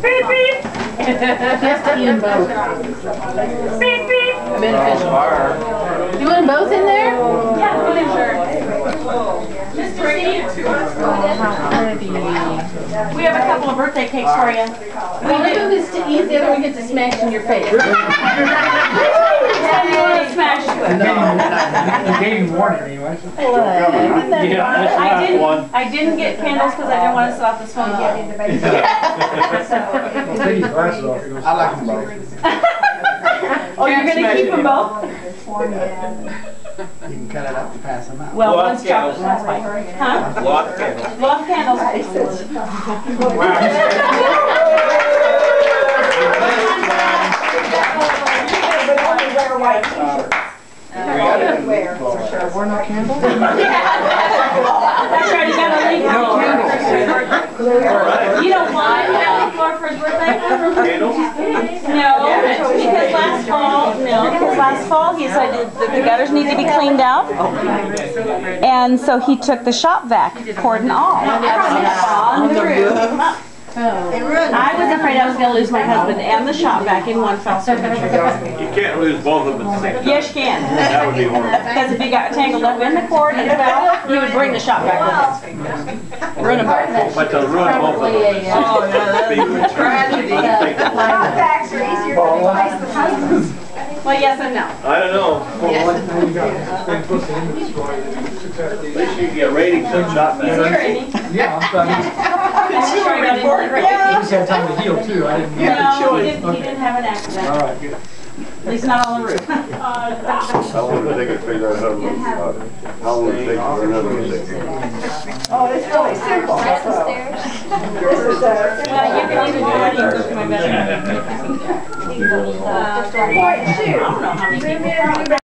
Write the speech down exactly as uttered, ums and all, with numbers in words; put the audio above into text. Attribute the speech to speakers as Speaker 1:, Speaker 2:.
Speaker 1: Beep, beep.
Speaker 2: Just to eat them both.
Speaker 1: Beep, beep.
Speaker 2: Beneficial. You want them both in there?
Speaker 1: Yeah, put in sure. Mister Steve. We have a couple of birthday cakes for you.
Speaker 2: One of them is to eat, the other one gets to smash in your face.
Speaker 1: Which one you want to smash with?
Speaker 3: You gave me warning anyway.
Speaker 1: I didn't, I didn't get candles because I didn't want to set off the smoke yet.
Speaker 3: I like them both.
Speaker 1: Oh, you're going to keep them both?
Speaker 3: You can cut it up and pass them out.
Speaker 1: Well, one's chocolate, one's white. Huh?
Speaker 4: Lot of candles.
Speaker 1: Lot of candles.
Speaker 5: Wear white t-shirts. Wear for sure.
Speaker 3: We're not candles?
Speaker 1: That's right, you got to leave
Speaker 3: No candles.
Speaker 1: You don't want it on the floor for his birthday?
Speaker 4: Candles?
Speaker 1: No, because last fall, no, because last fall he decided that the gutters need to be cleaned out. And so he took the shop vac, cord and all, on the roof. I was afraid I was going to lose my husband and the shop vac in one fell swoop.
Speaker 4: You can't lose both of them at the same time.
Speaker 1: Yes, you can.
Speaker 4: That would be horrible.
Speaker 1: Because if you got tangled up in the cord and fell, you would bring the shop vac with us. Ruin them both.
Speaker 4: But to ruin both of them.
Speaker 2: Oh, no,
Speaker 4: That'd be a tragedy.
Speaker 5: Shop vacs are easier to replace than husbands.
Speaker 1: Well, yes and no.
Speaker 4: I don't know. At least you can get ratings on shop
Speaker 1: He's
Speaker 4: vac.
Speaker 1: here, isn't he?
Speaker 3: Yeah, I'm sorry.
Speaker 1: Consumer report.
Speaker 3: You just had time to heal too. I didn't.
Speaker 1: No, he didn't, he didn't have an accident.
Speaker 3: All right, good.
Speaker 1: At least not on the roof.
Speaker 6: How long would it take to figure out how to, uh, how long would it take for another music?
Speaker 5: Oh, it's really simple.
Speaker 2: Right upstairs.
Speaker 5: This is a...
Speaker 1: Well, you can either do it or you can go to my bedroom.
Speaker 5: Point two.
Speaker 1: I don't know how many people.